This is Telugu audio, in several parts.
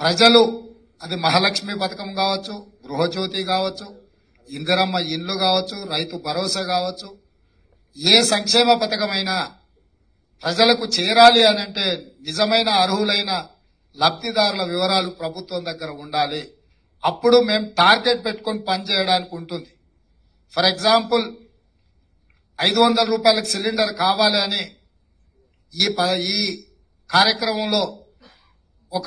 ప్రజలు అది మహాలక్ష్మి పథకం కావచ్చు, గృహజ్యోతి కావచ్చు, ఇందిరమ్మ ఇండ్లు కావచ్చు, రైతు భరోసా కావచ్చు, ఏ సంక్షేమ పథకమైనా ప్రజలకు చేరాలి అనంటే నిజమైన అర్హులైన లబ్ధిదారుల వివరాలు ప్రభుత్వం దగ్గర ఉండాలి. అప్పుడు మేము టార్గెట్ పెట్టుకొని పనిచేయడానికి ఉంటుంది. ఫర్ ఎగ్జాంపుల్ 500 రూపాయలకు సిలిండర్ కావాలి అని ఈ కార్యక్రమంలో ఒక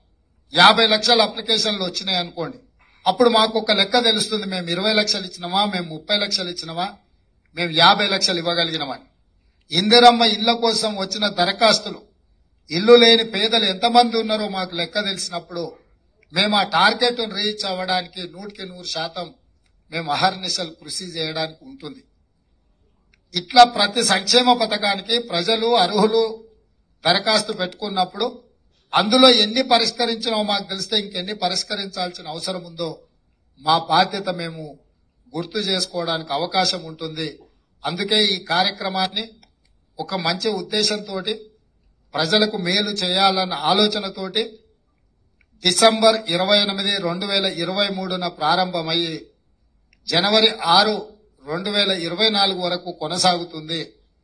50 లక్షల అప్లికేషన్లు వచ్చినాయి అనుకోండి. అప్పుడు మాకు ఒక లెక్క తెలుస్తుంది, మేము 20 లక్షలు ఇచ్చినామా, మేము 30 లక్షలు ఇచ్చినామా, మేము 50 లక్షలు ఇవ్వగలిగినామని. ఇందిరమ్మ ఇళ్ల కోసం వచ్చిన దరఖాస్తులు, ఇల్లు లేని పేదలు ఎంతమంది ఉన్నారో మాకు లెక్క తెలిసినప్పుడు మేము ఆ టార్గెట్ రీచ్ అవ్వడానికి 100% మేము అహర్నిశలు కృషి చేయడానికి ఉంటుంది. ఇట్లా ప్రతి సంక్షేమ పథకానికి ప్రజలు అర్హులు దరఖాస్తు పెట్టుకున్నప్పుడు అందులో ఎన్ని పరిష్కరించినో మాకు తెలిస్తే ఇంకెన్ని పరిష్కరించాల్సిన అవసరం ఉందో మా బాధ్యత మేము గుర్తు చేసుకోవడానికి అవకాశం ఉంటుంది. అందుకే ఈ కార్యక్రమాన్ని ఒక మంచి ఉద్దేశంతో ప్రజలకు మేలు చేయాలన్న ఆలోచనతోటి డిసెంబర్ 28, 2023న ప్రారంభమయ్యి జనవరి 6, 2024 వరకు కొనసాగుతుంది.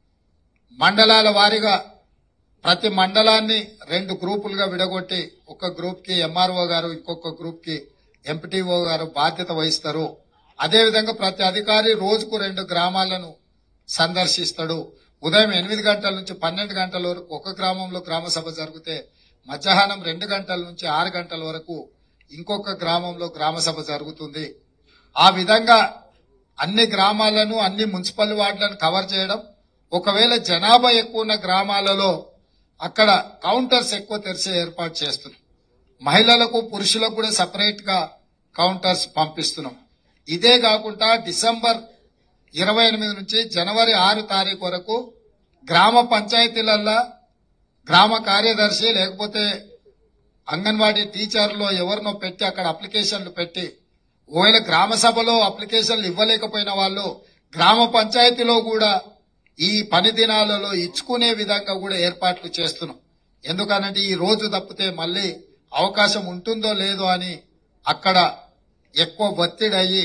మండలాల వారీగా ప్రతి మండలాన్ని 2 గ్రూపులుగా విడగొట్టి ఒక గ్రూప్ కి ఎంఆర్ఓ గారు, ఇంకొక గ్రూప్ కి ఎంపీటీఓ గారు బాధ్యత వహిస్తారు. అదేవిధంగా ప్రతి అధికారి రోజుకు 2 గ్రామాలను సందర్శిస్తాడు. ఉదయం 8 గంటల నుంచి 12 గంటల వరకు ఒక గ్రామంలో గ్రామ సభ జరిగితే మధ్యాహ్నం 2 గంటల నుంచి 6 గంటల వరకు ఇంకొక గ్రామంలో గ్రామ సభ జరుగుతుంది. ఆ విధంగా అన్ని గ్రామాలను, అన్ని మున్సిపల్ వార్డులను కవర్ చేయడం. ఒకవేళ జనాభా ఎక్కువ ఉన్న గ్రామాలలో అక్కడ కౌంటర్స్ ఎక్కువ తెరిచే ఏర్పాటు చేస్తున్నాం. మహిళలకు, పురుషులకు కూడా సపరేట్ గా కౌంటర్స్ పంపిస్తున్నాం. ఇదే కాకుండా డిసెంబర్ 28 నుంచి జనవరి 6 తారీఖు వరకు గ్రామ పంచాయతీలల్లో గ్రామ కార్యదర్శి లేకపోతే అంగన్వాడీ టీచర్లో ఎవరినో పెట్టి అక్కడ అప్లికేషన్లు పెట్టి, ఒకవేళ గ్రామ సభలో అప్లికేషన్లు ఇవ్వలేకపోయిన వాళ్ళు గ్రామ పంచాయతీలో కూడా ఈ పని దినాలలో ఇచ్చుకునే విధంగా కూడా ఏర్పాట్లు చేస్తున్నాం. ఎందుకనంటే ఈ రోజు తప్పితే మళ్ళీ అవకాశం ఉంటుందో లేదో అని అక్కడ ఎక్కువ ఒత్తిడి అయ్యి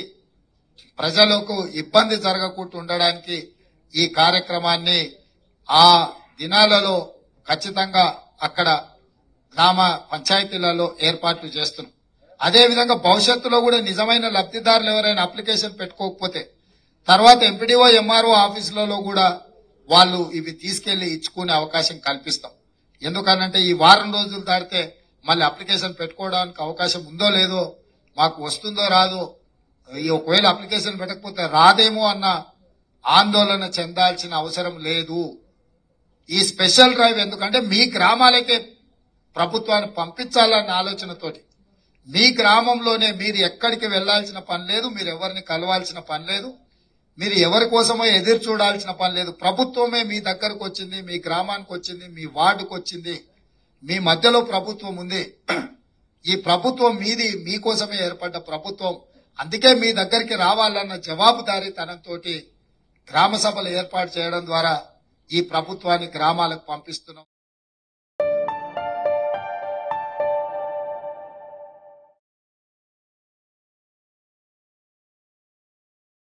ప్రజలకు ఇబ్బంది జరగకుండా ఉండడానికి ఈ కార్యక్రమాన్ని ఆ దినాలలో ఖచ్చితంగా అక్కడ గ్రామ పంచాయతీలలో ఏర్పాట్లు చేస్తున్నాం. అదేవిధంగా భవిష్యత్తులో కూడా నిజమైన లబ్ధిదారులు ఎవరైనా అప్లికేషన్ పెట్టుకోకపోతే తర్వాత ఎంపీడీఓ, ఎంఆర్ఓ ఆఫీసులలో కూడా వాళ్ళు ఇవి తీసుకెళ్లి ఇచ్చుకునే అవకాశం కల్పిస్తాం. ఎందుకనంటే ఈ వారం రోజులు దాటితే మళ్ళీ అప్లికేషన్ పెట్టుకోవడానికి అవకాశం ఉందో లేదో, మాకు వస్తుందో రాదో, ఒకవేళ అప్లికేషన్ పెట్టకపోతే రాదేమో అన్న ఆందోళన చెందాల్సిన అవసరం లేదు. ఈ స్పెషల్ డ్రైవ్ ఎందుకంటే మీ గ్రామాలకే ప్రభుత్వాన్ని పంపించాలన్న ఆలోచనతోటి, మీ గ్రామంలోనే మీరు ఎక్కడికి వెళ్లాల్సిన పని లేదు, మీరు ఎవరిని కలవాల్సిన పని లేదు, మీరు ఎవరి కోసమో ఎదురు చూడాల్సిన పని లేదు. ప్రభుత్వమే మీ దగ్గరకు వచ్చింది, మీ గ్రామానికి వచ్చింది, మీ వార్డుకు వచ్చింది, మీ మధ్యలో ప్రభుత్వం ఉంది. ఈ ప్రభుత్వం మీది, మీకోసమే ఏర్పడ్డ ప్రభుత్వం. అందుకే మీ దగ్గరికి రావాలన్న జవాబుదారీతనంతో గ్రామ సభలు ఏర్పాటు చేయడం ద్వారా ఈ ప్రభుత్వాన్ని గ్రామాలకు పంపిస్తున్నాం.